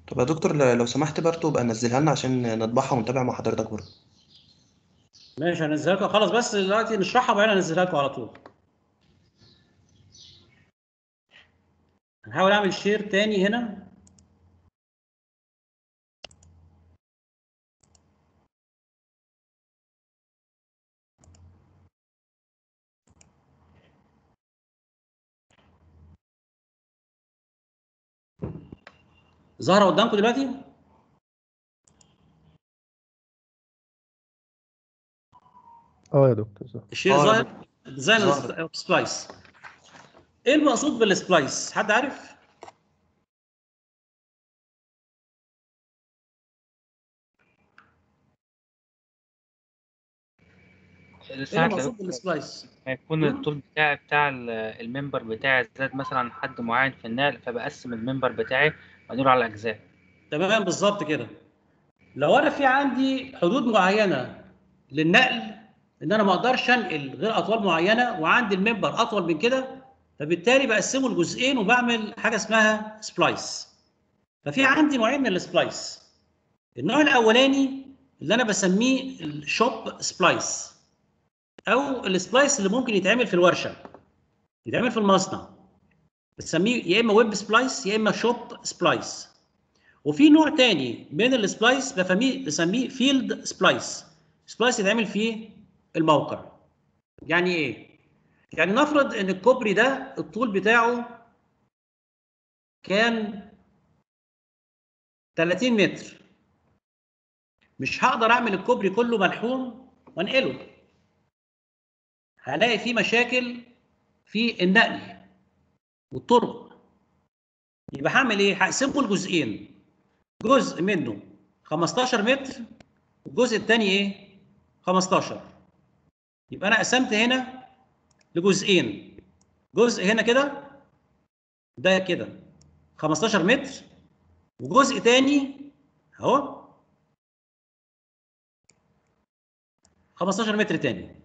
طب يا دكتور لو سمحت برضه بقى نزلها لنا عشان نطبعها ونتابع مع حضرتك برضه. ماشي هنزلها لكم خلاص، بس دلوقتي نشرحها وبعدين هنزلها لكم على طول. هنحاول اعمل شير تاني هنا. ظاهره قدامكم دلوقتي؟ اه يا دكتور صح. الشير اه يا ظاهر. دكتور ديزاين ظهرت. اوف سبلايس. ايه المقصود بالسبلايس؟ حد عارف؟ ايه اللي ساعة المقصود لدكتور بالسبلايس؟ ما يكون الطول بتاع الممبر بتاعي زاد مثلا عن حد معين في النقل، فبقسم الممبر بتاعي وأنقله على أجزاء. تمام بالظبط كده. لو انا في عندي حدود معينه للنقل، ان انا ما اقدرش انقل غير اطوال معينه، وعندي الممبر اطول من كده، فبالتالي بقسمه لجزئين وبعمل حاجه اسمها سبلايس. ففي عندي نوعين من السبلايس. النوع الاولاني اللي انا بسميه الشوب سبلايس، او السبلايس اللي ممكن يتعمل في الورشه، يتعمل في المصنع، بسميه يا اما ويب سبلايس يا اما شوب سبلايس. وفي نوع تاني من السبلايس بسميه فيلد سبلايس، سبلايس يتعمل في الموقع. يعني ايه؟ يعني نفرض ان الكوبري ده الطول بتاعه كان 30 متر، مش هقدر اعمل الكوبري كله ملحوم وانقله، هلاقي فيه مشاكل في النقل والطرق. يبقى هعمل ايه؟ هقسمه لجزئين، جزء منه 15 متر والجزء الثاني ايه؟ 15. يبقى انا قسمت هنا لجزئين، جزء هنا كده، ده كده 15 متر، وجزء تاني اهو 15 متر تاني.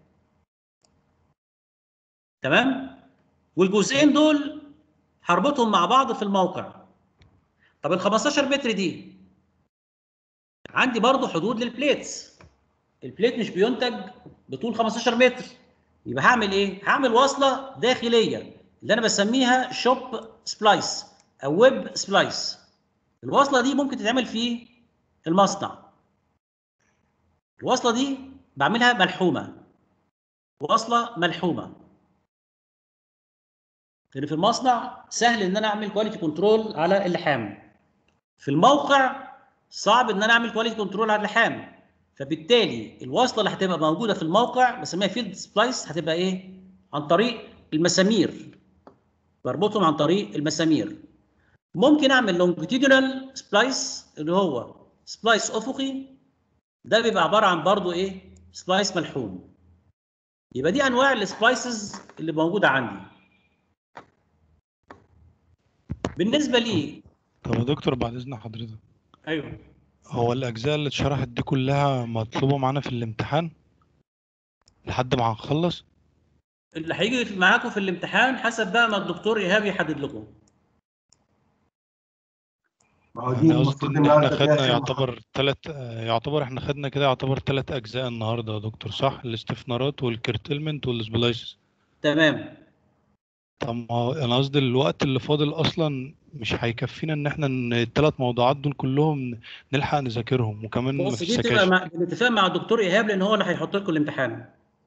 تمام؟ والجزئين دول هربطهم مع بعض في الموقع. طب ال 15 متر دي عندي برضو حدود للبليتس. البليت مش بينتج بطول 15 متر، يبقى هعمل ايه؟ هعمل وصله داخليه اللي انا بسميها شوب سبلايس او ويب سبلايس. الوصله دي ممكن تتعمل في المصنع. الوصله دي بعملها ملحومه، وصله ملحومه، لان في المصنع سهل ان انا اعمل كواليتي كنترول على اللحام. في الموقع صعب ان انا اعمل كواليتي كنترول على اللحام، فبالتالي الوصله اللي هتبقى موجوده في الموقع بسميها فيلد سبلايس هتبقى ايه؟ عن طريق المسامير، بربطهم عن طريق المسامير. ممكن اعمل لونجيتيودينال سبلايس اللي هو سبلايس افقي، ده بيبقى عباره عن برضو ايه؟ سبلايس ملحوم. يبقى دي انواع السبلايسز اللي موجوده عندي. بالنسبه لي طب يا دكتور بعد إذن حضرتك، ايوه، هو الأجزاء اللي اتشرحت دي كلها مطلوبة معانا في الامتحان لحد ما هنخلص؟ اللي هيجي معاكم في الامتحان حسب بقى ما الدكتور ايهاب يحدد لكم. ما هو دي يعني قصدي المفروض إن إحنا النهارده فيها خدنا كام محاضرة؟ يعتبر إحنا خدنا كده يعتبر 3 أجزاء النهاردة يا دكتور، صح؟ الاستثمارات والكرتلمنت والسبلايسز. تمام. طب ما هو أنا قصدي الوقت اللي فاضل أصلا مش هيكفينا إن إحنا ال3 موضوعات دول كلهم نلحق نذاكرهم، وكمان بص مفيش دي تبقى سكاشن. بالاتفاق مع الدكتور ايهاب، لان هو اللي هيحط لكم الامتحان.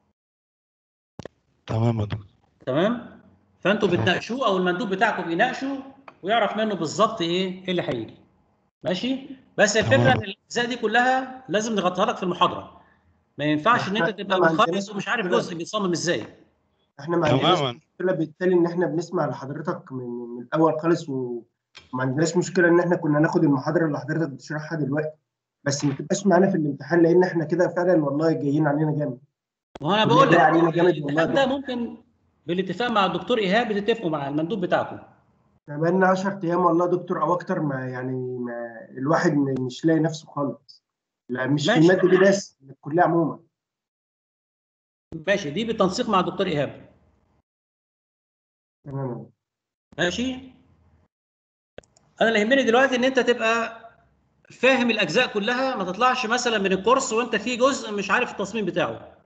تمام يا دكتور. تمام. فانتوا تمام. بتناقشوه او المندوب بتاعكم بيناقشه ويعرف منه بالظبط ايه اللي هيجي. ماشي. بس الفكره ان تمام. الاجزاء دي كلها لازم نغطيها لك في المحاضره. ما ينفعش ان انت احنا تبقى ما متخرج عندناش ومش عارف مشكلة، جزء بيتصمم ازاي. احنا ما عندناش تماما. مشكلة بالتالي ان احنا بنسمع لحضرتك من الاول خالص، وما عندناش مشكلة ان احنا كنا ناخد المحاضرة اللي حضرتك بتشرحها دلوقتي، بس ما تبقاش معانا في الامتحان لان احنا كده فعلا والله جايين علينا جامد. ما هو انا كلية بقول جاية لك علينا جامد والله يا الامتحان ده دكتور. ممكن بالاتفاق مع الدكتور ايهاب بتتفقوا مع المندوب بتاعكم. احنا بقالنا 10 ايام والله يا دكتور او اكتر، ما يعني الواحد مش لاقي نفسه خالص، لا مش في ماشي. المادة دي بس، الكلية عموما. ماشي، دي بالتنسيق مع الدكتور ايهاب. تمام. ماشي. انا اللي يهمني دلوقتي ان انت تبقى فاهم الاجزاء كلها، ما تطلعش مثلا من الكورس وانت في جزء مش عارف التصميم بتاعه.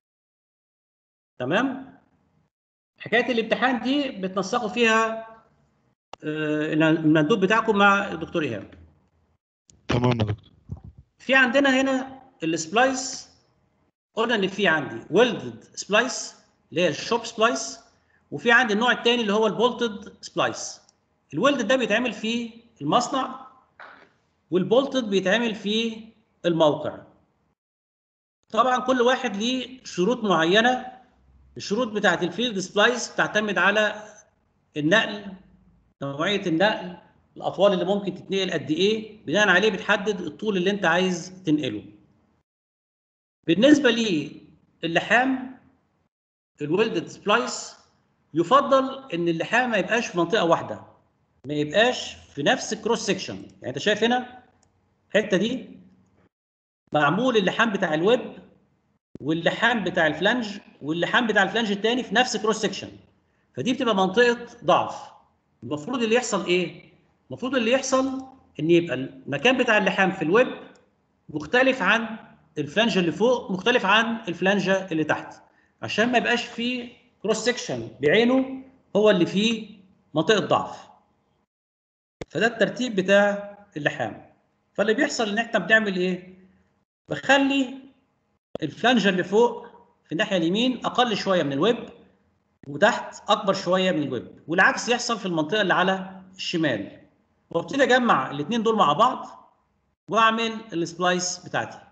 تمام؟ حكايه الامتحان دي بتنسقوا فيها المندوب بتاعكم مع الدكتور ايهاب. تمام يا دكتور. في عندنا هنا السبلايس، قلنا ان في عندي ويلدد سبلايس اللي هي الشوب سبلايس، وفي عندي النوع الثاني اللي هو البولتد سبلايس. الويلدد ده بيتعمل في المصنع، والبولتد بيتعمل في الموقع. طبعا كل واحد ليه شروط معينه. الشروط بتاعت الفيلد سبلايس بتعتمد على النقل، نوعيه النقل، الاطوال اللي ممكن تتنقل قد ايه، بناء عليه بتحدد الطول اللي انت عايز تنقله. بالنسبه للحام الويلدد سبلايس، يفضل ان اللحام ما يبقاش في منطقه واحده، ما يبقاش في نفس الكروس سيكشن. يعني انت شايف هنا الحته دي معمول اللحام بتاع الويب واللحام بتاع الفلانج واللحام بتاع الفلانج الثاني في نفس كروس سيكشن، فدي بتبقى منطقه ضعف. المفروض اللي يحصل ايه؟ المفروض اللي يحصل ان يبقى المكان بتاع اللحام في الويب مختلف عن الفلانجه اللي فوق، مختلف عن الفلانجه اللي تحت، عشان ما يبقاش فيه كروس سيكشن بعينه هو اللي فيه منطقه ضعف. فده الترتيب بتاع اللحام. فاللي بيحصل ان احنا بنعمل ايه؟ بخلي الفلانجه اللي فوق في الناحيه اليمين اقل شويه من الويب، وتحت اكبر شويه من الويب، والعكس يحصل في المنطقه اللي على الشمال. وابتدي اجمع الاثنين دول مع بعض واعمل السبلايس بتاعتي.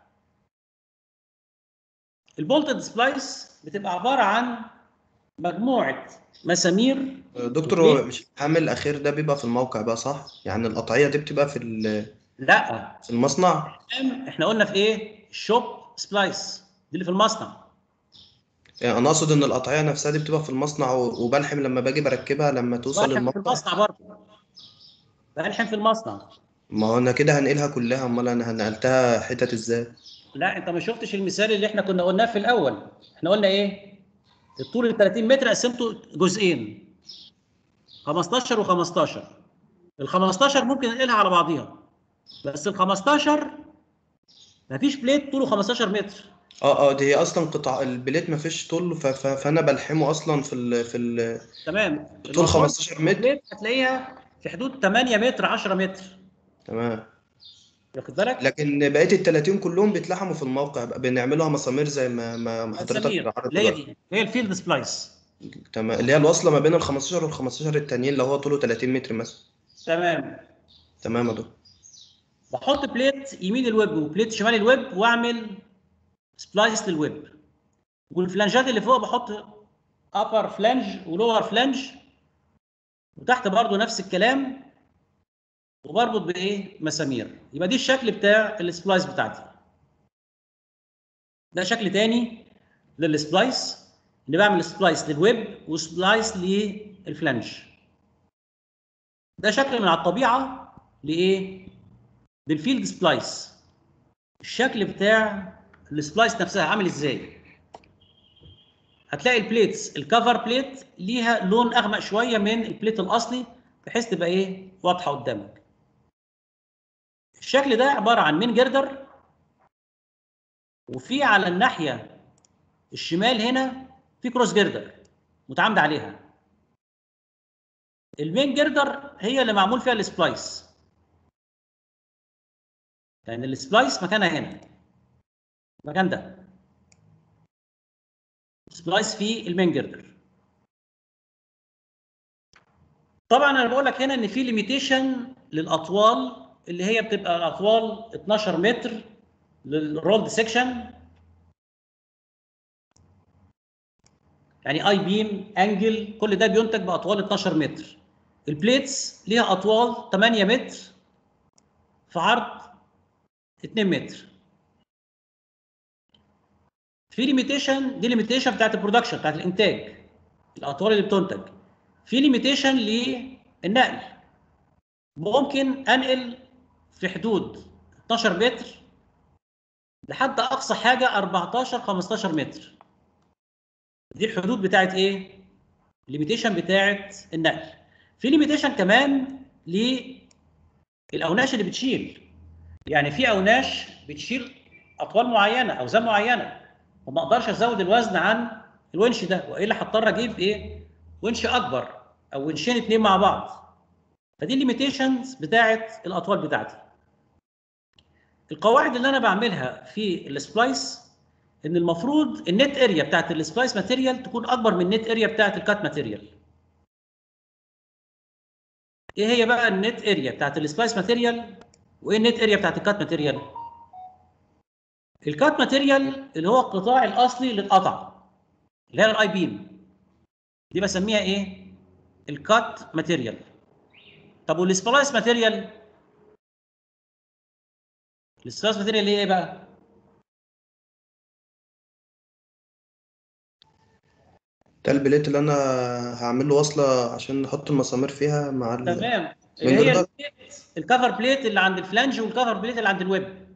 البولتد سبلايس بتبقى عباره عن مجموعه مسامير. دكتور، هو مش الحامل الأخير ده بيبقى في الموقع بقى صح؟ يعني القطعية دي بتبقى لا، في المصنع؟ احنا قلنا في ايه؟ الشوب سبلايس دي اللي في المصنع. يعني أنا أقصد إن القطعية نفسها دي بتبقى في المصنع، وبلحم لما باجي بركبها لما توصل بلحم في للموقع. المصنع برضه، بلحم في المصنع. ما هو أنا كده هنقلها كلها، أمال أنا نقلتها حتت إزاي؟ لا، انت ما شفتش المثال اللي احنا كنا قلناه في الاول. احنا قلنا ايه؟ الطول ال 30 متر قسمته جزئين، 15 و15. ال 15 ممكن ننقلها على بعضيها، بس ال 15 مفيش بليت طوله 15 متر. دي هي أصلا قطع البليت مفيش طول، فأنا بلحمه أصلا تمام. طول المفروض 15 متر. البليت هتلاقيها في حدود 8 متر 10 متر. تمام. واخد بالك؟ لكن بقية ال 30 كلهم بيتلحموا في الموقع بقى، بنعملها مسامير زي ما حضرتك مسامير عرضت اللي هي دلوقتي. دي، هي الفيلد سبلايس. تمام، اللي هي الوصلة ما بين ال 15 وال 15 التانيين اللي هو طوله 30 متر مثلا. تمام. تمام يا دكتور. بحط بليت يمين الويب وبليت شمال الويب واعمل سبلايس للويب، والفلانجات اللي فوق بحط ابر فلانج ولور فلانج، وتحت برضو نفس الكلام، وبربط بايه؟ مسامير. يبقى دي الشكل بتاع السبلايس بتاعتي. ده شكل تاني للسبلايس، اللي بعمل سبلايس للويب وسبلايس للفلانج. ده شكل من على الطبيعه لايه؟ للفيلد سبلايس. الشكل بتاع السبلايس نفسها عامل ازاي؟ هتلاقي البليتس، الكفر بليت ليها لون اغمق شويه من البليت الاصلي، بحيث تبقى ايه؟ واضحه قدامك. الشكل ده عباره عن مين جردر، وفي على الناحيه الشمال هنا في كروس جردر متعامد عليها. المين جردر هي اللي معمول فيها السبلايس، لان السبلايس مكانها هنا، المكان ده سبلايس في المين جردر. طبعا انا بقول لك هنا ان في ليميتيشن للاطوال، اللي هي بتبقى الاطوال 12 متر للرولد سيكشن، يعني اي بيم انجل كل ده بينتج باطوال 12 متر. البليتس ليها اطوال 8 متر في عرض 2 متر. في ليميتيشن، دي ليميتيشن بتاعت البرودكشن بتاعت الانتاج، الاطوال اللي بتنتج. في ليميتيشن للنقل، ممكن انقل في حدود 12 متر لحد اقصى حاجه 14 15 متر. دي الحدود بتاعت ايه؟ الليميتيشن بتاعت النقل. في ليميتيشن كمان للاوناش اللي بتشيل، يعني في اوناش بتشيل اطوال معينه، اوزان معينه، وما اقدرش ازود الوزن عن الونش ده، والا هضطر اجيب ايه؟ ونش اكبر او ونشين اتنين مع بعض. فدي الليميتيشنز بتاعت الاطوال بتاعتي. القواعد اللي انا بعملها في السبلايس ان المفروض النت اريا بتاعت السبلايس ماتيريال تكون اكبر من النت اريا بتاعت الكات ماتيريال. ايه هي بقى النت اريا بتاعت السبلايس ماتيريال وايه النت اريا بتاعت الكات ماتيريال؟ الكات ماتيريال اللي هو القطاع الاصلي اللي اتقطع، اللي هي الاي بيم، دي بسميها ايه؟ الكات ماتيريال. طب والسبلايس ماتيريال؟ السبلايس ماتيريال اللي هي ايه بقى؟ ده البليت اللي انا هعمل له وصله عشان نحط المسامير فيها مع تمام، اللي الممبر هي ده. البليت، الكفر بليت اللي عند الفلانج والكفر بليت اللي عند الويب.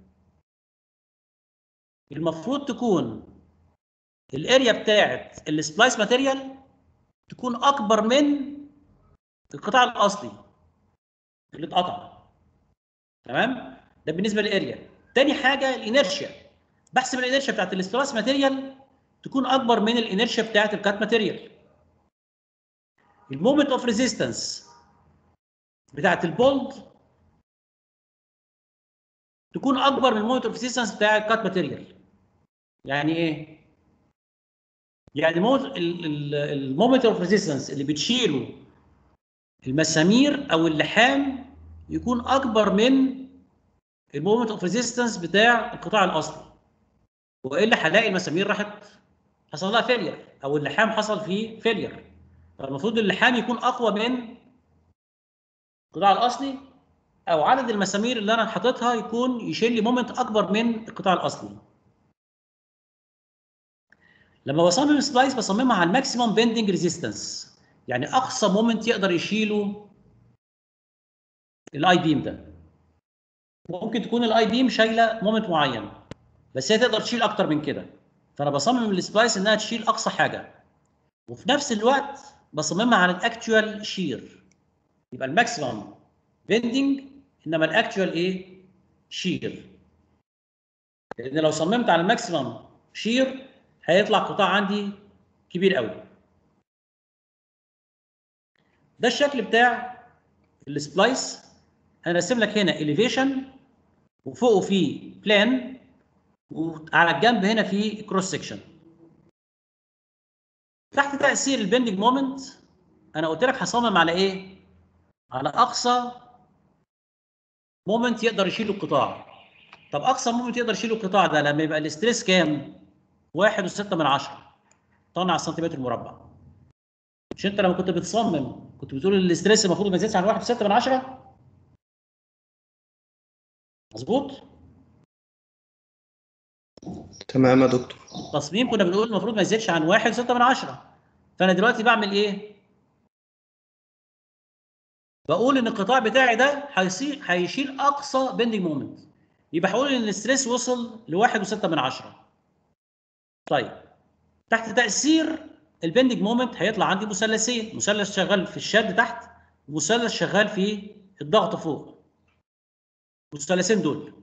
المفروض تكون الاريا بتاعت السبلايس ماتيريال تكون اكبر من القطاع الاصلي اللي اتقطع. تمام؟ ده بالنسبه للاريا. تاني حاجه الانرشيا، بحسب الانرشيا بتاعت السبلايس ماتيريال تكون اكبر من الانرشيا بتاعت الكات ماتيريال. المومنت اوف ريزيستنس بتاعت البولد تكون اكبر من المومنت اوف ريزيستنس بتاع الكات ماتيريال. يعني ايه؟ يعني المومنت اوف ريزيستنس اللي بتشيله المسامير او اللحام يكون اكبر من المومنت اوف ريزيستنس بتاع القطاع الاصلي، والا هلاقي المسامير راحت حصل لها فيلير او اللحام حصل فيه فيلير. فالمفروض اللحام يكون اقوى من القطاع الاصلي، او عدد المسامير اللي انا حاططها يكون يشيل لي مومنت اكبر من القطاع الاصلي. لما بصمم سبلايس بصممها على الماكسيمم بيندنج ريزيستنس، يعني اقصى مومنت يقدر يشيله الاي بيم ده. ممكن تكون الاي بيم شايله مومنت معين بس هي تقدر تشيل اكتر من كده، فانا بصمم السبلايس انها تشيل اقصى حاجه، وفي نفس الوقت بصممها على الاكتوال شير. يبقى الماكسيمم بيندنج انما الاكتوال ايه؟ شير. لان لو صممت على الماكسيمم شير هيطلع قطاع عندي كبير قوي. ده الشكل بتاع السبلايس. انا راسم لك هنا اليفيشن وفوقه فيه بلان، وعلى الجنب هنا فيه كروس سكشن. تحت تاثير البندنج مومنت انا قلت لك هصمم على ايه؟ على اقصى مومنت يقدر يشيله القطاع. طب اقصى مومنت يقدر يشيله القطاع ده لما يبقى الاستريس كام؟ 1.6 طن على السنتيمتر مربع. مش انت لما كنت بتصمم كنت بتقول الاستريس المفروض ما يزيدش عن 1.6؟ مظبوط؟ تمام يا دكتور. التصميم كنا بنقول المفروض ما يزيدش عن 1.6. فانا دلوقتي بعمل ايه؟ بقول ان القطاع بتاعي ده هيشيل اقصى بندنج مومنت، يبقى هقول ان الاستريس وصل ل 1.6. طيب تحت تاثير البندنج مومنت هيطلع عندي مثلثين، مثلث شغال في الشد تحت ومثلث شغال في الضغط فوق. المثلثين دول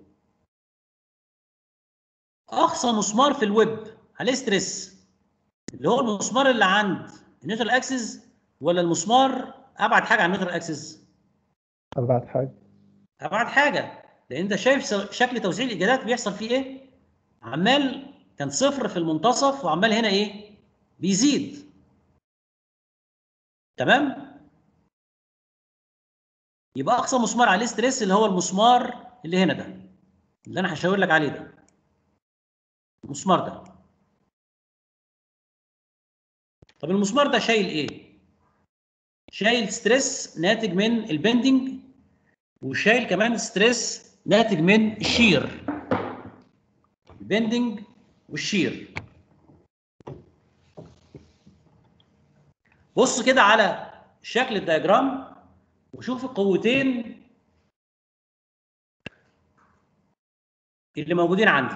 اقصى مسمار في الويب عليه ستريس اللي هو المسمار اللي عند النيوترال اكسس ولا المسمار ابعد حاجه عن النيوترال اكسس؟ أبعد حاجة. ابعد حاجه، لان انت شايف شكل توزيع الاجهادات بيحصل فيه ايه؟ عمال كان صفر في المنتصف وعمال هنا ايه؟ بيزيد. تمام؟ يبقى اقصى مسمار عليه ستريس اللي هو المسمار اللي هنا ده، اللي انا هشاور لك عليه ده، المسمار ده. طب المسمار ده شايل ايه؟ شايل ستريس ناتج من البندنج، وشايل كمان ستريس ناتج من الشير. البندنج والشير. بص كده على شكل الدياجرام وشوف القوتين اللي موجودين عندي.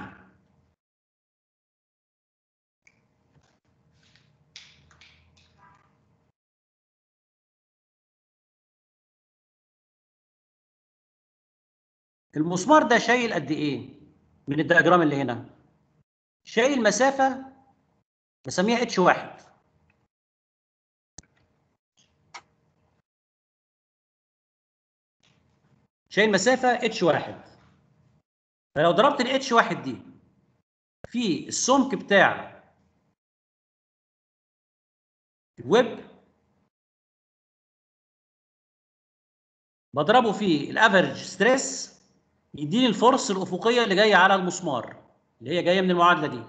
المسمار ده شايل قد ايه من الدياجرام اللي هنا؟ شايل مسافه بسميها H1. شايل مسافه H1. فلو ضربت ال H1 دي في السمك بتاع الويب، بضربه في الافريج ستريس، يديني الفورس الافقيه اللي جايه على المسمار، اللي هي جايه من المعادله دي.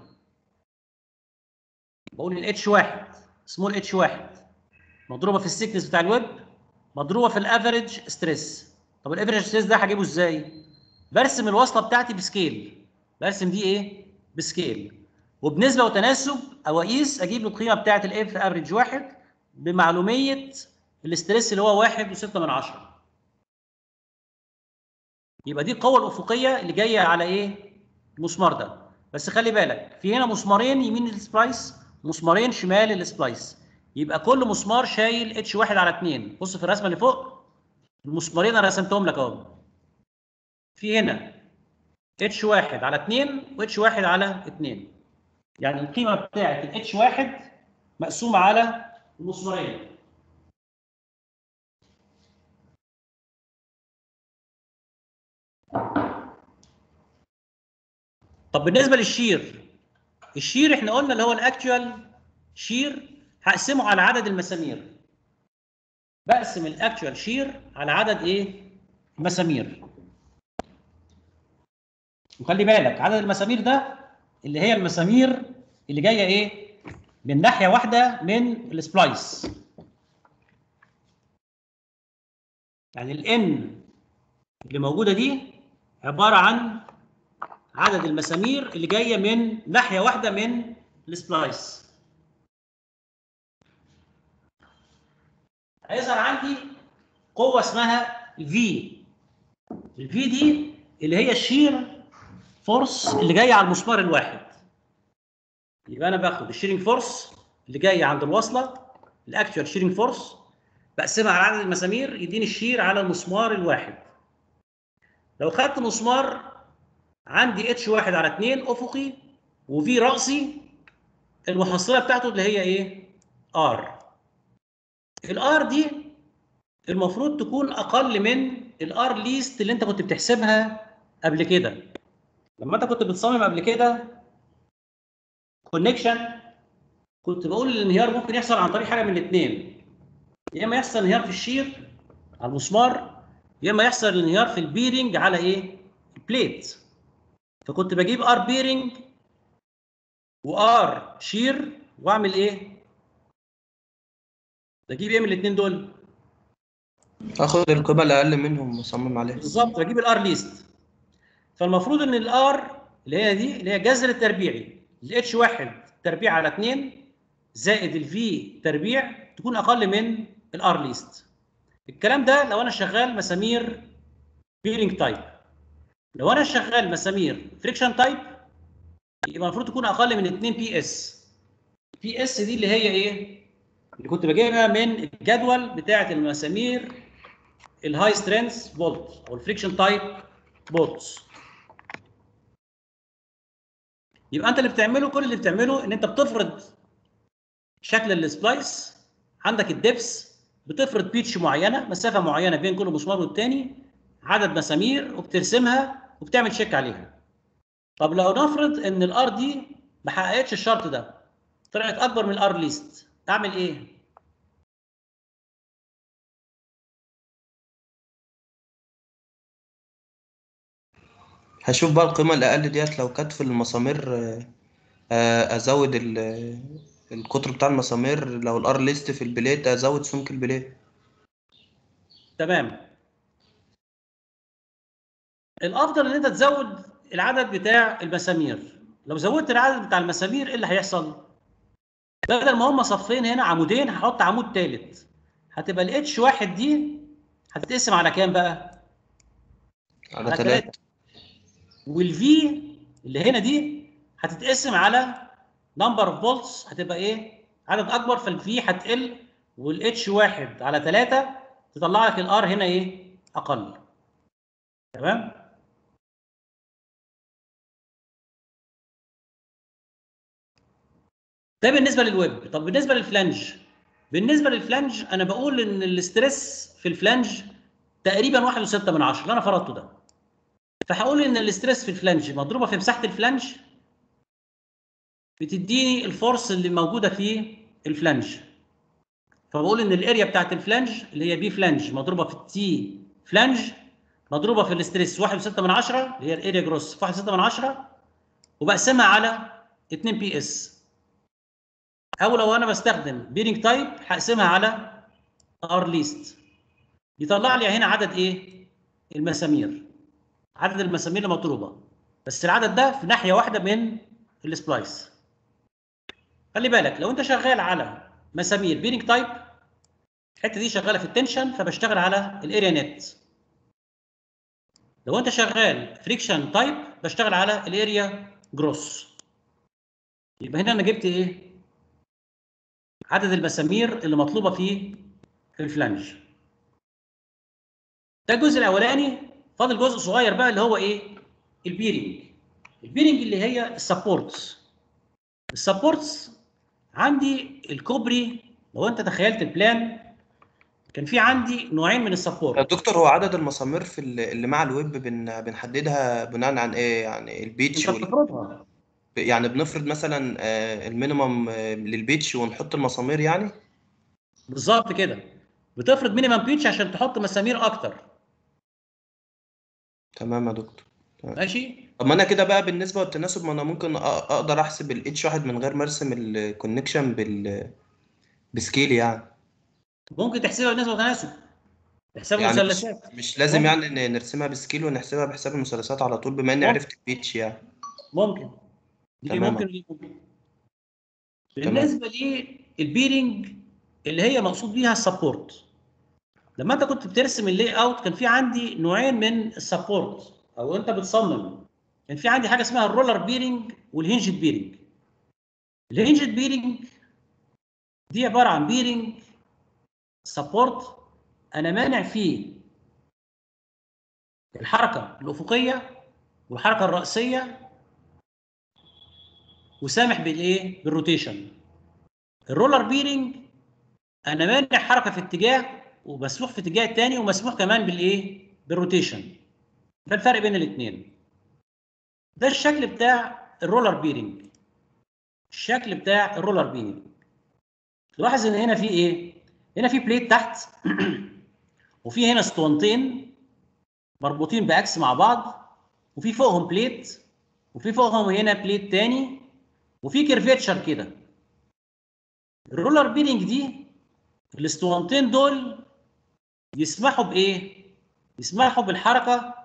بقول ال H1 سمول H1 مضروبه في السكنس بتاع الويب مضروبه في الافريج ستريس. طب الافريج ستريس ده هجيبه ازاي؟ برسم الوصله بتاعتي بسكيل. برسم دي ايه؟ بسكيل، وبنسبه وتناسب او اقيس اجيب القيمه بتاعت الاف افريج 1 بمعلوميه الاستريس اللي هو 1.6. يبقى دي القوه الافقيه اللي جايه على ايه؟ المسمار ده. بس خلي بالك في هنا مسمارين يمين السبلايس، مسمارين شمال السبلايس، يبقى كل مسمار شايل اتش 1 على 2. بص في الرسمه اللي فوق، المسمارين انا رسمتهم لك اهو. في هنا اتش 1 على 2 واتش 1 على 2، يعني القيمه بتاعت الاتش 1 مقسومه على المسمارين. طب بالنسبه للشير، الشير احنا قلنا اللي هو الاكتوال شير هقسمه على عدد المسامير. بقسم الاكتوال شير على عدد ايه؟ مسامير. وخلي بالك عدد المسامير ده اللي هي المسامير اللي جايه ايه؟ من ناحيه واحده من السبلايس. يعني الان اللي موجوده دي عباره عن عدد المسامير اللي جايه من ناحيه واحده من السبلايس. هيظهر عندي قوه اسمها في. الفي دي اللي هي الشير فورس اللي جايه على المسمار الواحد. يبقى انا باخد الشيرنج فورس اللي جايه عند الوصله، الاكتوال شيرنج فورس، بقسمها على عدد المسامير يديني الشير على المسمار الواحد. لو خدت مسمار عندي اتش 1 على 2 افقي وفي راسي، المحصله بتاعته اللي هي ايه؟ ار. الار دي المفروض تكون اقل من الار ليست اللي انت كنت بتحسبها قبل كده. لما انت كنت بتصمم قبل كده كونكشن، كنت بقول الانهيار ممكن يحصل عن طريق حاجه من الاثنين، يا اما يحصل انهيار في الشير على المسمار، يا اما يحصل انهيار في البيرنج على ايه؟ البليت. فكنت بجيب ار بيرنج وار شير واعمل ايه؟ بجيب ايه من الاثنين دول؟ اخد القيمه الاقل منهم واصمم عليها. بالظبط، بجيب الار ليست. فالمفروض ان الار اللي هي دي اللي هي جذر التربيعي الاتش 1 تربيع على 2 زائد الفي تربيع تكون اقل من الار ليست. الكلام ده لو انا شغال مسامير بيرنج تايب. لو انا شغال مسامير فريكشن تايب يبقى المفروض تكون اقل من 2 بي اس. بي اس دي اللي هي ايه؟ اللي كنت بجيبها من الجدول بتاعه المسامير الهاي سترينث بولت او الفريكشن تايب بولتس. يبقى انت اللي بتعمله، كل اللي بتعمله ان انت بتفرض شكل السبلايس، عندك الدبس، بتفرض بيتش معينه، مسافه معينه بين كل مسمار والتاني، عدد مسامير، وبترسمها وبتعمل تشيك عليها. طب لو نفرض ان الار دي ما حققتش الشرط ده، طلعت اكبر من الار ليست، اعمل ايه؟ هشوف بقى القيمه الاقل ديت لو كانت في المسامير، ازود القطر بتاع المسامير. لو الار ليست في البليت ازود سمك البليت. تمام. الافضل ان انت تزود العدد بتاع المسامير. لو زودت العدد بتاع المسامير ايه اللي هيحصل؟ بدل ما هم صفين هنا عمودين هحط عمود ثالث، هتبقى الاتش 1 دي هتتقسم على كام بقى؟ على على 3. 3. والفي اللي هنا دي هتتقسم على نمبر اوف فولتس، هتبقى ايه؟ عدد اكبر، فالفي هتقل، والاتش 1 على 3 تطلع لك الار هنا ايه؟ اقل. تمام؟ ده بالنسبه للويب. طب بالنسبه للفلانج، بالنسبه للفلانج انا بقول ان الاسترس في الفلانج تقريبا 1.6 من 10 اللي انا فرضته ده. فهقول ان الاسترس في الفلانج مضروبه في مساحه الفلانج بتديني الفورس اللي موجوده في الفلانج. فبقول ان الاريا بتاعت الفلانج اللي هي بي فلانج مضروبه في التي فلانج مضروبه في الاستريس 1.6 من 10 اللي هي الاريا جروس في 1.6 من 10 وبقسمها على 2 بي اس. او لو انا بستخدم بيرنج تايب هقسمها على ار ليست. يطلع لي هنا عدد ايه؟ المسامير. عدد المسامير المطلوبه. بس العدد ده في ناحيه واحده من السبلايس. خلي بالك لو انت شغال على مسامير بيرنج تايب الحته دي شغاله في التنشن فبشتغل على الاريا نت. لو انت شغال فريكشن تايب بشتغل على الاريا جروس. يبقى هنا انا جبت ايه؟ عدد المسامير اللي مطلوبه في الفلانج. ده الجزء الاولاني. فاضل جزء صغير بقى اللي هو ايه؟ البيرنج. البيرنج اللي هي السبورتس. السبورتس عندي الكوبري. لو انت تخيلت البلان كان في عندي نوعين من يا السبورت. دكتور، هو عدد المسامير في اللي مع الويب بنحددها بناء عن ايه؟ يعني البيتش انت بتفرضها. يعني بنفرض مثلا المينيمم للبيتش ونحط المسامير يعني. بالظبط كده. بتفرض مينيمم بيتش عشان تحط مسامير اكتر. تمام يا دكتور. تمام. ماشي؟ طب ما انا كده بقى بالنسبه للتناسب، ما انا ممكن اقدر احسب الاتش واحد من غير ما ارسم الكونكشن بسكيل يعني. ممكن تحسبها بالنسبه للتناسب. تحسب يعني مش المثلثات. مش لازم ممكن. يعني نرسمها بسكيل ونحسبها بحساب المثلثات على طول بما اني ممكن. عرفت البيتش يعني. ممكن. دي تمام. ممكن ودي ممكن. تمام. بالنسبه للبيرنج اللي هي مقصود بيها السبورت. لما انت كنت بترسم اللي اوت كان في عندي نوعين من السبورت او انت بتصمم. كان في عندي حاجه اسمها الرولر بيرنج والهنجد بيرنج. الهنجد بيرنج دي عباره عن بيرنج سبورت انا مانع فيه الحركه الافقيه والحركه الراسيه وسامح بالايه؟ بالروتيشن. الرولر بيرنج انا مانع حركه في اتجاه ومسموح في اتجاه الثاني ومسموح كمان بالايه؟ بالروتيشن. ده الفرق بين الاثنين. ده الشكل بتاع الرولر بيرنج. الشكل بتاع الرولر بيرنج. تلاحظ ان هنا في ايه؟ هنا في بليت تحت وفي هنا اسطوانتين مربوطين باكس مع بعض وفي فوقهم بليت وفي فوقهم هنا بليت تاني وفي كيرفيتشر كده. الرولر بيرنج دي الاسطوانتين دول يسمحوا بايه؟ يسمحوا بالحركه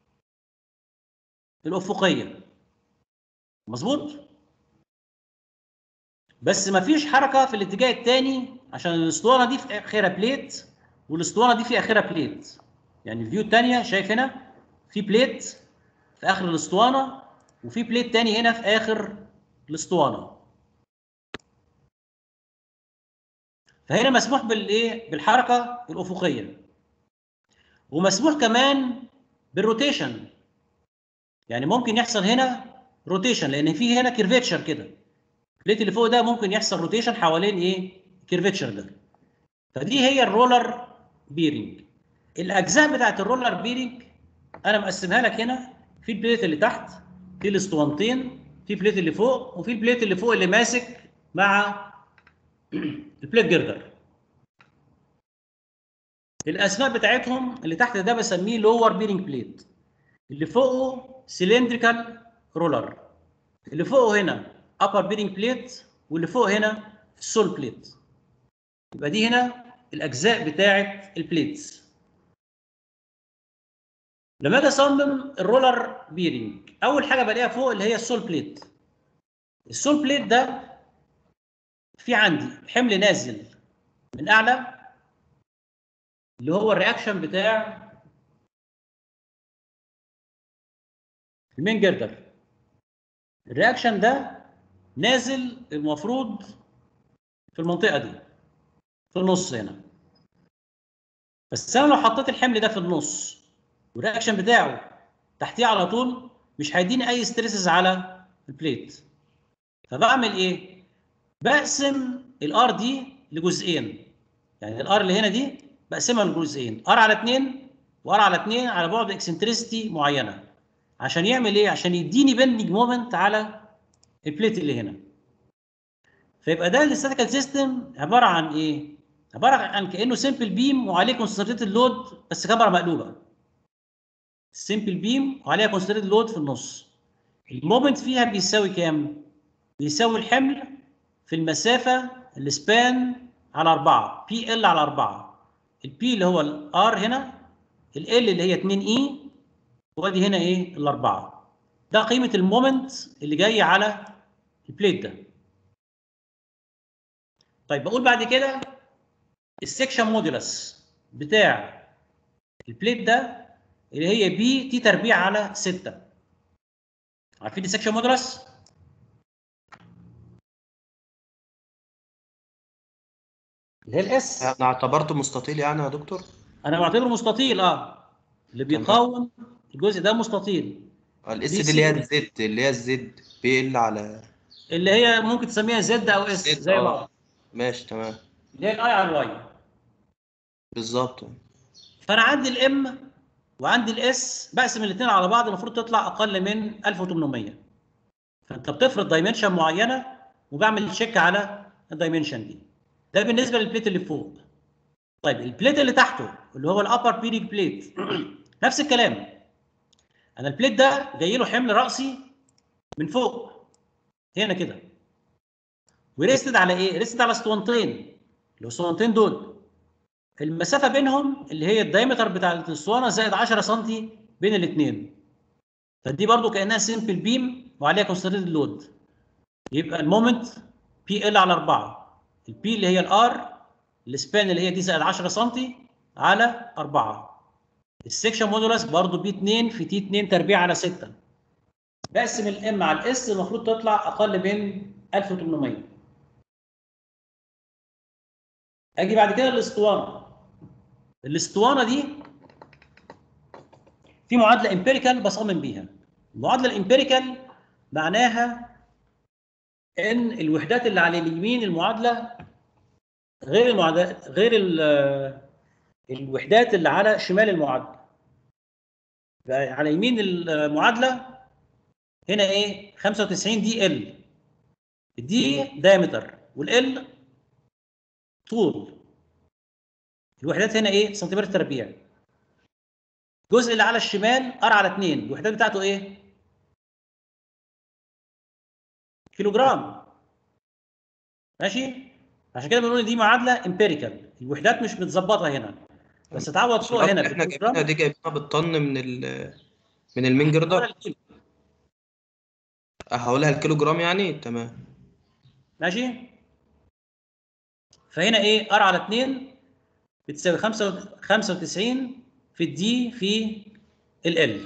الافقيه. مظبوط؟ بس ما فيش حركه في الاتجاه الثاني عشان الاسطوانه دي في اخرها بليت والاسطوانه دي في اخرها بليت. يعني الفيو الثانيه شايف هنا في بليت في اخر الاسطوانه وفي بليت ثاني هنا في اخر الاسطوانه. فهنا مسموح بالايه؟ بالحركه الافقيه. ومسموح كمان بالروتيشن. يعني ممكن يحصل هنا روتيشن لان في هنا كيرفيتشر كده. البليت اللي فوق ده ممكن يحصل روتيشن حوالين ايه؟ الكيرفيتشر ده. فدي هي الرولر بيرنج. الاجزاء بتاعت الرولر بيرنج انا مقسمها لك هنا. في البليت اللي تحت، في الاسطوانتين، في البليت اللي فوق، وفي البليت اللي فوق اللي ماسك مع البليت جردر. الاسماء بتاعتهم اللي تحت ده بسميه لور بيرنج بليت. اللي فوقه سيلندريكال رولر. اللي فوقه هنا ابر بيرنج بليت واللي فوق هنا السول بليت. يبقى دي هنا الاجزاء بتاعت البليتس. لما اجي اصمم الرولر بيرنج اول حاجه بلاقيها فوق اللي هي السول بليت. السول بليت ده في عندي حمل نازل من اعلى اللي هو الرياكشن بتاع المين جردر. الرياكشن ده نازل المفروض في المنطقه دي في النص هنا. بس انا لو حطيت الحمل ده في النص والرياكشن بتاعه تحتيه على طول مش هيديني اي ستريسز على البليت. فبعمل ايه؟ بقسم الار دي لجزئين، يعني الار اللي هنا دي بقسمها لجزئين، ار على 2 وار على 2 على بعد اكسنتريستي معينه، عشان يعمل ايه؟ عشان يديني بندنج مومنت على البليت اللي هنا. فيبقى ده الاستاتيكال سيستم عباره عن ايه؟ عباره عن كانه سمبل بيم وعليه كونسنتريتد لود بس كاميرا مقلوبه. السمبل بيم وعليها كونسنتريتد لود في النص. المومنت فيها بيساوي كام؟ بيساوي الحمل في المسافه السبان على 4 بي ال على 4. البي اللي هو الار هنا، ال اللي هي 2 اي، وادي هنا ايه؟ الاربعه. ده قيمه المومنت اللي جاي على البليت ده. طيب بقول بعد كده السكشن مودولس بتاع البليت ده اللي هي بي تي تربيع على 6. عارفين السكشن مودولس؟ اللي هي الاس. انا اعتبرته مستطيل يعني يا دكتور. انا بعتبره مستطيل، اللي تمام. بيقاوم الجزء ده مستطيل. الاس بي دي اللي هي سي الزد، اللي هي الزد بي ال على اللي هي ممكن تسميها زد او اس زد. زي بعض، ماشي تمام. اللي هي الاي على الواي. بالظبط. فانا عندي الام وعندي الاس، بقسم الاثنين على بعض، المفروض تطلع اقل من 1800. فانت بتفرض دايمنشن معينه وبعمل تشيك على الدايمنشن دي. ده بالنسبه للبليت اللي فوق. طيب البليت اللي تحته اللي هو الابر بيريك بليت نفس الكلام. انا البليت ده جاي له حمل راسي من فوق هنا كده، وريستد على ايه؟ ريستد على اسطوانتين، اللي هو الاسطوانتين دول المسافه بينهم اللي هي الدايمتر بتاع الاسطوانه زائد 10 سم بين الاثنين. فدي برضو كانها سمبل بيم وعليها كونستريتد لود. يبقى المومنت بي ال على 4، البي اللي هي الار، السبان اللي هي دي زائد 10 سم على 4. السكشن مودولس برضو بي 2 في تي 2 تربيع على 6. بقسم الام على الاس، المفروض تطلع اقل من 1800. اجي بعد كده الاسطوانه. الاسطوانه دي في معادله امبيريكال بصمم بيها. المعادله الامبيريكال معناها ان الوحدات اللي على اليمين المعادله غير المعادلات، غير الوحدات اللي على شمال المعادله. على يمين المعادله هنا ايه؟ 95 دي ال، الدي دايمتر والال طول. الوحدات هنا ايه؟ سنتيمتر تربيع. الجزء اللي على الشمال ار على 2، الوحدات بتاعته ايه؟ كيلو جرام. ماشي؟ عشان كده بنقول دي معادله امبيريكال، الوحدات مش متظبطه هنا، بس اتعوض فوق هنا اللي احنا بالكيلو جايبينها جرام. دي جايبينها بالطن من المين جردر. هقولها الكيلو جرام يعني. تمام. ماشي؟ فهنا ايه؟ ار على 2 بتساوي 95 في الدي في ال.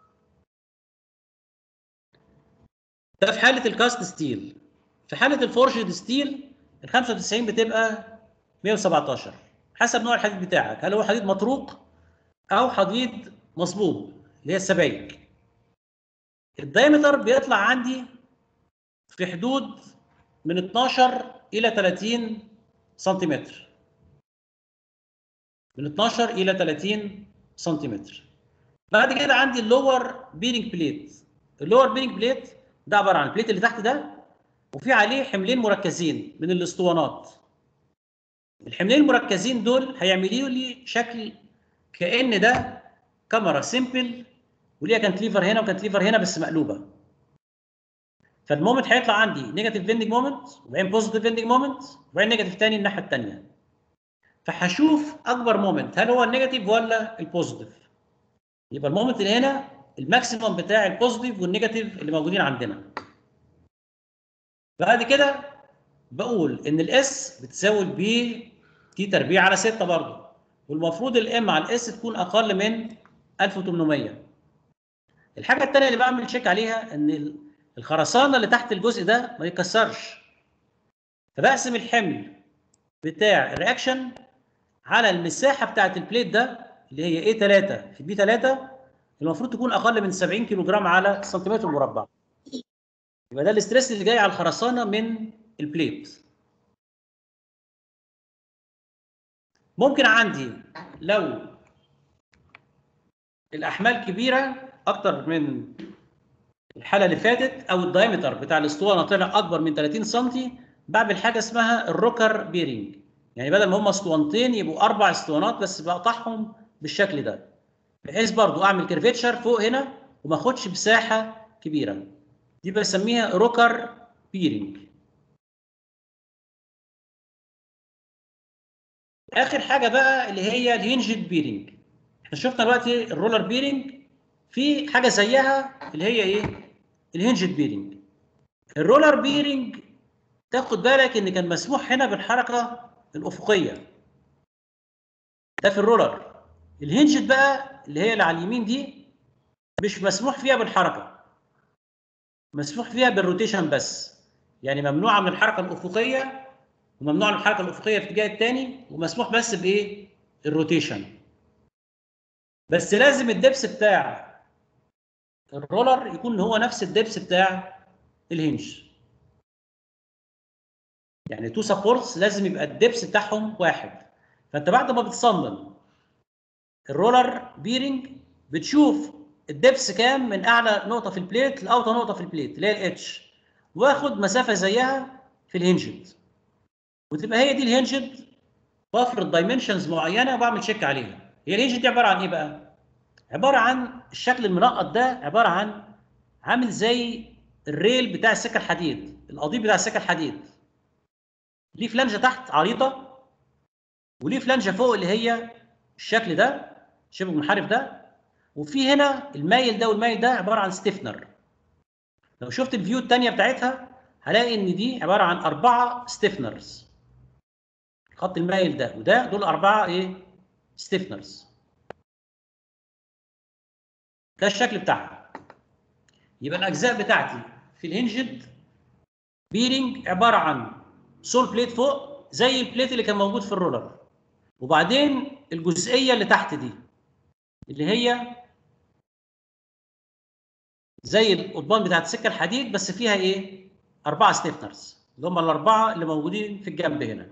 ده في حاله الكاست ستيل. في حاله الفورجد ستيل ال 95 بتبقى 117 حسب نوع الحديد بتاعك، هل هو حديد مطروق او حديد مصبوب اللي هي السبائك. الدايمتر بيطلع عندي في حدود من 12 الى 30 سنتيمتر. من 12 الى 30 سنتيمتر. بعد كده عندي اللور بيرنج بليت. اللور بيرنج بليت ده عباره عن البليت اللي تحت ده وفي عليه حملين مركزين من الاسطوانات. الحملين المركزين دول هيعملوا لي شكل كأن ده كاميرا سيمبل وليها كانتليفر هنا وكانتليفر هنا بس مقلوبه. فالمومنت هيطلع عندي نيجاتيف بيندنج مومنت وبعدين بوزيتيف بيندنج مومنت وبعدين نيجاتيف تاني الناحيه الثانيه. فهشوف اكبر مومنت هل هو النيجاتيف ولا البوزيتيف. يبقى المومنت اللي هنا الماكسيموم بتاع البوزيتيف والنيجاتيف اللي موجودين عندنا. بعد كده بقول ان الاس بتساوي البي تي تربيع على 6 برضه، والمفروض الام على الاس تكون اقل من 1800. الحاجه الثانيه اللي بعمل تشيك عليها ان الخرسانه اللي تحت الجزء ده ما يتكسرش. فبقسم الحمل بتاع الرياكشن على المساحه بتاعت البليت ده اللي هي A3 في B3، المفروض تكون اقل من 70 كيلو جرام على سنتيمتر مربع. يبقى ده الاستريس اللي جاي على الخرسانه من البليت. ممكن عندي لو الاحمال كبيره اكتر من الحاله اللي فاتت، او الدايمتر بتاع الاسطوانه طلع اكبر من 30 سم، بعمل حاجه اسمها الروكر بيرنج. يعني بدل ما هم اسطوانتين يبقوا 4 اسطوانات، بس بقطعهم بالشكل ده، بحيث برضو اعمل كيرفيتشر فوق هنا وما اخدش مساحه كبيره. دي بسميها روكر بيرنج. اخر حاجه بقى اللي هي الهنجد بيرنج. احنا شفنا دلوقتي الرولر بيرنج، في حاجه زيها اللي هي ايه؟ الهنجد بيرنج. الرولر بيرنج تاخد بالك ان كان مسموح هنا بالحركه الافقيه، ده في الرولر. الهنجد بقى اللي هي اللي على اليمين دي مش مسموح فيها بالحركه، مسموح فيها بالروتيشن بس. يعني ممنوعه من الحركه الافقيه، وممنوعه من الحركه الافقيه في الاتجاه الثاني، ومسموح بس بايه؟ الروتيشن. بس لازم الدبس بتاع الرولر يكون هو نفس الدبس بتاع الهنج. يعني تو سبورتس لازم يبقى الدبس بتاعهم واحد. فانت بعد ما بتصمم الرولر بيرنج بتشوف الدبس كام من اعلى نقطه في البليت لاوطى نقطه في البليت اللي هي الاتش، واخد مسافه زيها في الهنجد، وتبقى هي دي الهنجد. بفرض دايمنشنز معينه وبعمل تشيك عليها. هي الهنجد دي عباره عن ايه بقى؟ عباره عن الشكل المنقط ده، عباره عن عامل زي الريل بتاع السكه الحديد، القضيب بتاع السكه الحديد. ليه فلانجه تحت عريضه، وليه فلانجه فوق اللي هي الشكل ده شبه منحرف ده، وفي هنا المايل ده والمايل ده عباره عن ستيفنر. لو شفت الفيو الثانيه بتاعتها هلاقي ان دي عباره عن 4 ستيفنرز. الخط المايل ده وده دول 4 ايه؟ ستيفنرز. ده الشكل بتاعها. يبقى الاجزاء بتاعتي في الهنجد بيرنج عباره عن سول بليت فوق زي البليت اللي كان موجود في الرولر، وبعدين الجزئيه اللي تحت دي اللي هي زي القضبان بتاعت السكه الحديد بس فيها ايه؟ 4 ستيفنرز اللي هم الاربعه اللي موجودين في الجنب هنا.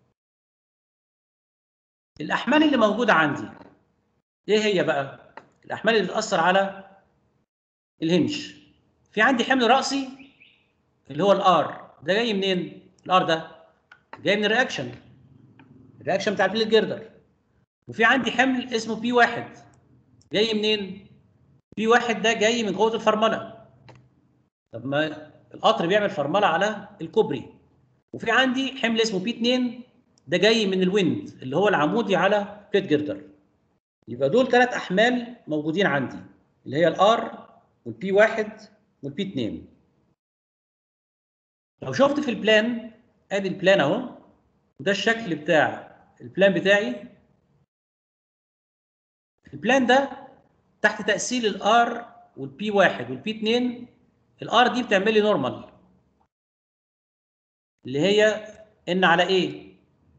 الاحمال اللي موجوده عندي ايه هي بقى؟ الاحمال اللي بتاثر على الهنج. في عندي حمل راسي اللي هو الار، ده جاي منين؟ الار ده جاي من الرياكشن بتاع البليت جيردر. وفي عندي حمل اسمه بي 1 جاي منين؟ بي 1 ده جاي من قوه الفرمله. طب ما القطر بيعمل فرمله على الكوبري. وفي عندي حمل اسمه بي 2 ده جاي من الويند اللي هو العمودي على بليت جيردر. يبقى دول 3 احمال موجودين عندي اللي هي الار والبي 1 والبي 2. لو شفت في البلان، ادي البلان اهو، وده الشكل بتاع البلان بتاعي. البلان ده تحت تاثير الار والبي 1 والبي 2. الار دي بتعمل لي نورمال اللي هي ان على ايه،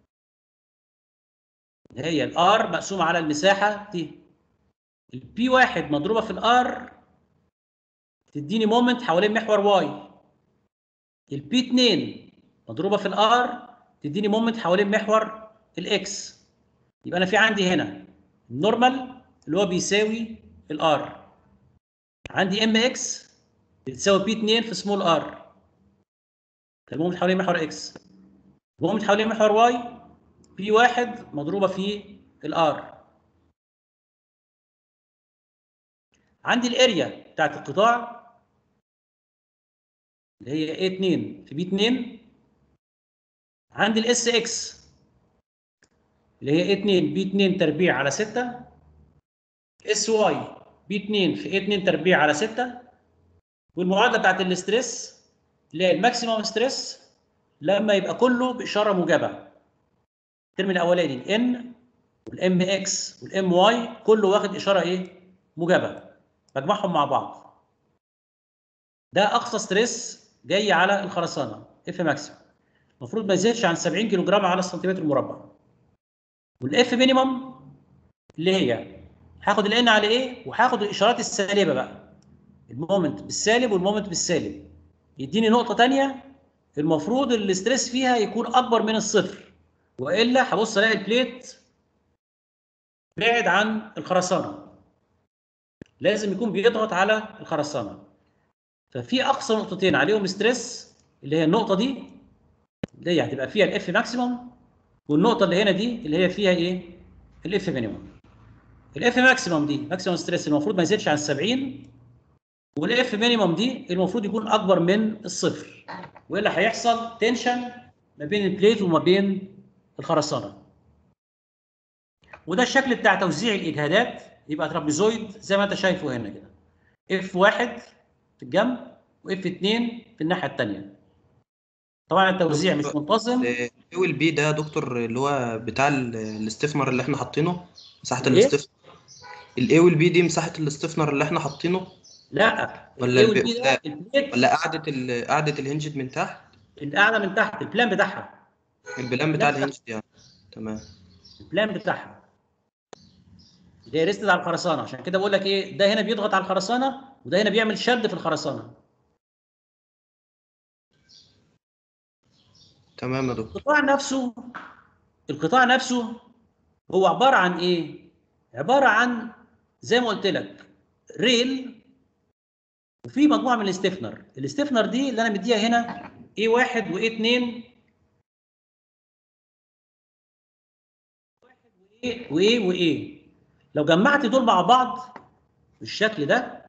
اللي هي الار مقسومه على المساحه دي. البي 1 مضروبه في الار تديني مومنت حوالين محور واي. البي 2 مضروبه في الار تديني مومنت حوالين محور الاكس. يبقى انا في عندي هنا النورمال اللي هو بيساوي الار، عندي ام اكس بتساوي بي 2 في سمول ار، المومنت حوالين محور اكس. المومنت حوالين محور واي بي 1 مضروبه في الار. عندي الاريا بتاعت القطاع اللي هي A2 في B2. عندي الاس اكس اللي هي A2 B2 تربيع على 6. اس واي B2 في A2 تربيع على 6. والمعادله بتاعت الاستريس اللي هي الماكسيمم ستريس لما يبقى كله باشاره موجبه. الترم الاولاني ان والام اكس والام واي كله واخد اشاره ايه؟ موجبه. بجمعهم مع بعض. ده اقصى ستريس جاي على الخرسانه اف ماكسيمم، المفروض ما يزيدش عن 70 كيلو جرام على السنتيمتر المربع. والاف مينيمم اللي هي هاخد الان على ايه وهاخد الاشارات السالبه بقى، المومنت بالسالب والمومنت بالسالب، يديني نقطه ثانيه المفروض الاستريس فيها يكون اكبر من الصفر، والا هبص الاقي البليت بعد عن الخرسانه، لازم يكون بيضغط على الخرسانه. ففي اقصى نقطتين عليهم ستريس، اللي هي النقطه دي اللي هي هتبقى فيها الاف ماكسيموم، والنقطه اللي هنا دي اللي هي فيها ايه؟ الاف مينيموم. الاف ماكسيموم دي ماكسيموم ستريس المفروض ما يزيدش عن 70، والاف مينيموم دي المفروض يكون اكبر من الصفر، والا هيحصل تنشن ما بين البليت وما بين الخرسانه. وده الشكل بتاع توزيع الاجهادات، يبقى ترابيزويد زي ما انت شايفه هنا كده، اف 1 في الجنب واف 2 في الناحيه الثانيه. طبعا التوزيع مش منتظم. الاي والبي ده يا دكتور اللي هو بتاع الاستثمار اللي احنا حاطينه، مساحه الايه؟ الاستثمار. الاي والبي دي مساحه الاستثمار اللي احنا حاطينه، لا، ولا الاي والبي ده البليت، ولا قاعده الهنج من تحت، القاعده من تحت، البلان بتاعها، البلان بتاع الهنج دي يعني. تمام. البلان بتاعها اللي هي ريستد على الخرسانه. عشان كده بقول لك ايه، ده هنا بيضغط على الخرسانه وده هنا بيعمل شد في الخرسانه. تمام يا دكتور. القطاع نفسه هو عباره عن ايه؟ عباره عن زي ما قلت لك ريل، وفي مجموعه من الاستفنر. الاستفنر دي اللي انا مديها هنا A1 وA2 وA. لو جمعت دول مع بعض بالشكل ده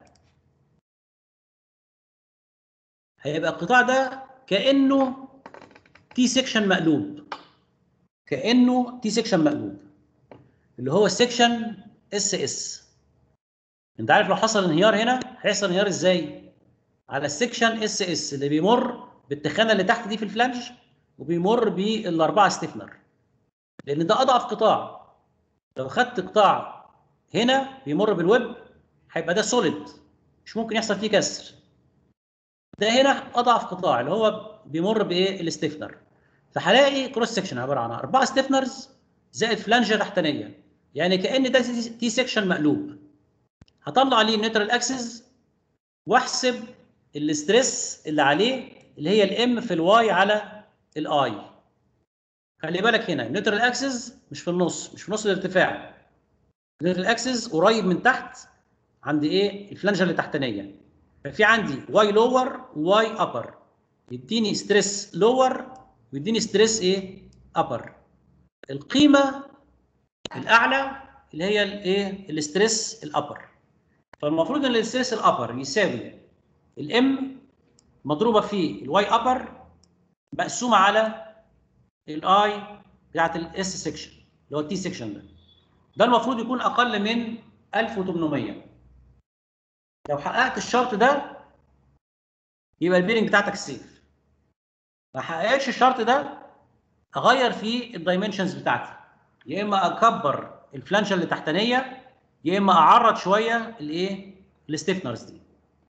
هيبقى القطاع ده كانه تي سيكشن مقلوب، كانه تي سيكشن مقلوب اللي هو السيكشن اس اس. انت عارف لو حصل انهيار هنا هيحصل انهيار ازاي؟ على السيكشن اس اس اللي بيمر بالتخانه اللي تحت دي في الفلانج، وبيمر بالاربعه ستيفنر، لان ده اضعف قطاع. لو خدت قطاع هنا بيمر بالويب هيبقى ده سوليد، مش ممكن يحصل فيه كسر. ده هنا اضعف قطاع اللي هو بيمر بايه؟ الاستيفنر. فهلاقي كروس سيكشن عباره عن 4 ستيفنرز زائد فلانجه تحتانيه، يعني كان ده تي سيكشن مقلوب. هطلع عليه النيوترال اكسس واحسب الاستريس اللي عليه اللي هي الام في الواي على الاي. خلي بالك هنا النيوترال اكسس مش في النص، مش في نص الارتفاع. النيوترال اكسس قريب من تحت عند ايه؟ الفلانجه اللي تحتانيه. ففي عندي واي لور وواي ابر، يديني ستريس لور ويديني ستريس ايه؟ ابر. القيمه الاعلى اللي هي الايه؟ الاستريس الابر. فالمفروض ان الاستريس الابر يساوي الام مضروبه في الواي ابر مقسومه على الاي بتاعت الاس سيكشن اللي هو التي سيكشن ده. ده المفروض يكون اقل من 1800. لو حققت الشرط ده يبقى البيرنج بتاعتك سيف. ما حققتش الشرط ده اغير في الدايمنشنز بتاعتي، يا اما اكبر الفلانشه اللي تحتانيه يا اما اعرض شويه الايه؟ الستيفنرز دي.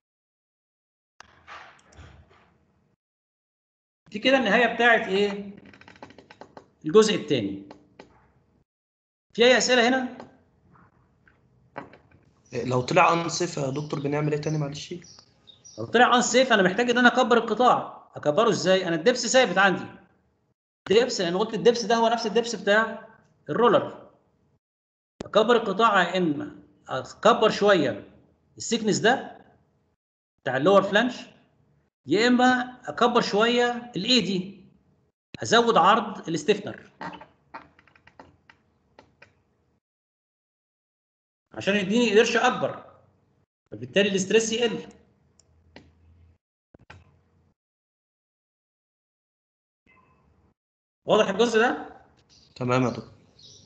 دي كده النهايه بتاعت ايه؟ الجزء الثاني. في اي اسئله هنا؟ لو طلع انصف يا دكتور بنعمل ايه تاني معلش؟ لو طلع ان سيف انا محتاج ان انا اكبر القطاع. اكبره ازاي؟ انا الدبس ثابت عندي، دبس، لان قلت الدبس ده هو نفس الدبس بتاع الرولر. اكبر القطاع يا اما اكبر شويه السيكنس ده بتاع اللور فلانش، يا اما اكبر شويه الاي دي، ازود عرض الاستفنر عشان يديني قرش اكبر، فبالتالي الاستريس يقل. واضح الجزء ده؟ تمام يا دكتور.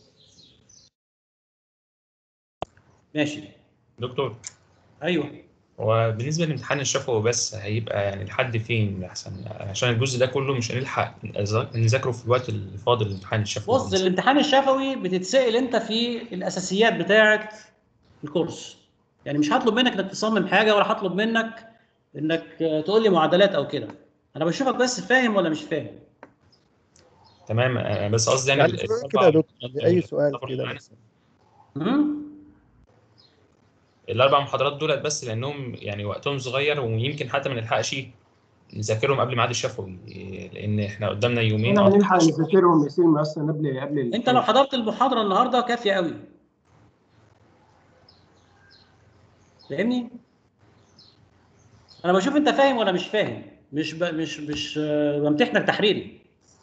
ماشي دكتور، ايوه. هو بالنسبة للامتحان الشفوي بس هيبقى يعني لحد فين أحسن؟ عشان الجزء ده كله مش هنلحق نذاكره في الوقت الفاضل للامتحان الشفوي. بص، الامتحان الشفوي بتتسأل انت في الاساسيات بتاعه الكورس، يعني مش هطلب منك انك تصمم حاجه ولا هطلب منك انك تقول لي معادلات او كده. انا بشوفك بس فاهم ولا مش فاهم. تمام، بس قصدي يعني يعني سؤال كده يا دكتور، اي سؤال كده بس. الاربع محاضرات دولت بس لانهم يعني وقتهم صغير، ويمكن حتى ما نلحقش نذاكرهم قبل ميعاد الشفوي، لان احنا قدامنا يومين. احنا هنلحق نذاكرهم يا سيدي اصلا قبل انت لو حضرت المحاضره النهارده كافيه قوي. فاهمني؟ انا بشوف انت فاهم ولا مش فاهم، مش بمتحنك تحريري.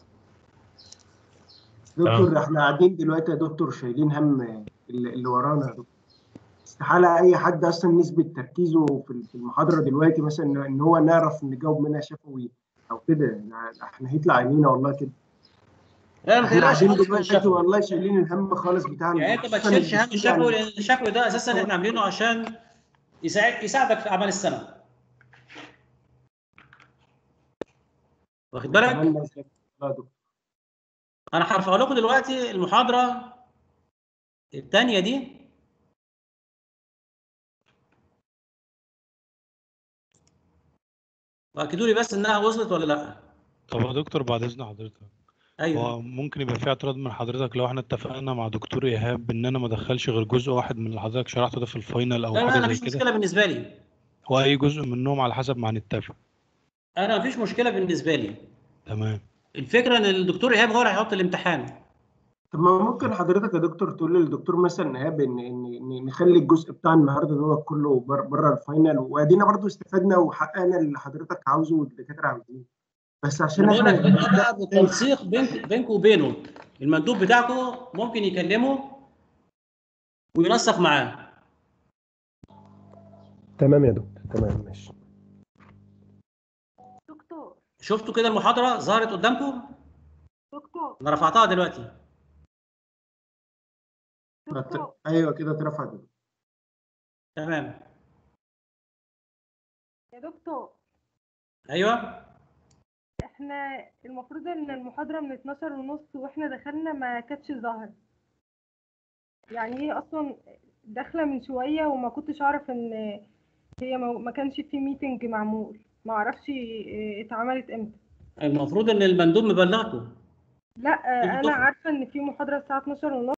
دكتور احنا قاعدين دلوقتي يا دكتور شايلين هم اللي ورانا يا دكتور. استحالة أي حد أصلا نسبة تركيزه في المحاضرة دلوقتي مثلا إن هو نعرف نجاوب منها شفوي أو كده، احنا هيطلع عينينا والله كده. لا ما احنا تقلقش قاعدين خالص من دلوقتي الشفوي. والله شايلين الهم خالص بتاعنا، يعني انت ما وخصوصا تشيلش هم الدكتور يعني. الشفوي، لان الشفوي ده اساسا احنا عاملينه عشان يساعدك في اعمال السنه. واخد بالك؟ أتمنى ذلك والله يا دكتور. انا هرفع لكم دلوقتي المحاضره الثانيه دي، واكدوا لي بس انها وصلت ولا لا. طب يا دكتور بعد اذن حضرتك، ايوه. هو ممكن يبقى في اعتراض من حضرتك لو احنا اتفقنا مع دكتور ايهاب ان انا ما ادخلش غير جزء واحد من اللي حضرتك شرحته ده في الفاينل او لا لا حاجه انا زي مفيش كده، مشكله بالنسبه لي. واي جزء منهم على حسب ما هنتفق؟ انا مفيش مشكله بالنسبه لي. تمام. الفكره ان الدكتور ايهاب هو اللي هيحط الامتحان. طب ما ممكن حضرتك يا دكتور تقول للدكتور مثلا إيهاب إن نخلي الجزء بتاع النهارده دوت كله بره الفاينل، وادينا برضو استفدنا وحققنا اللي حضرتك عاوزه والدكاتره عاوزينه، بس عشان انا بقول احنا لك ده بقى بالتنسيق بينكم وبينه. المندوب بتاعكم ممكن يكلمه وينسق معاه. تمام يا دكتور، تمام ماشي. دكتور شفتوا كده المحاضره ظهرت قدامكم؟ دكتور انا رفعتها دلوقتي. دكتور ايوه كده اترفعت. تمام. يا دكتور ايوه. احنا المفروض ان المحاضرة من 12:30 واحنا دخلنا ما كانتش ظاهرة، يعني هي اصلا داخلة من شوية وما كنتش اعرف ان هي ما كانش في ميتنج معمول، ما اعرفش اتعملت امتى. المفروض ان المندوب مبلغكم. لا انا عارفة ان في محاضرة الساعة 12:30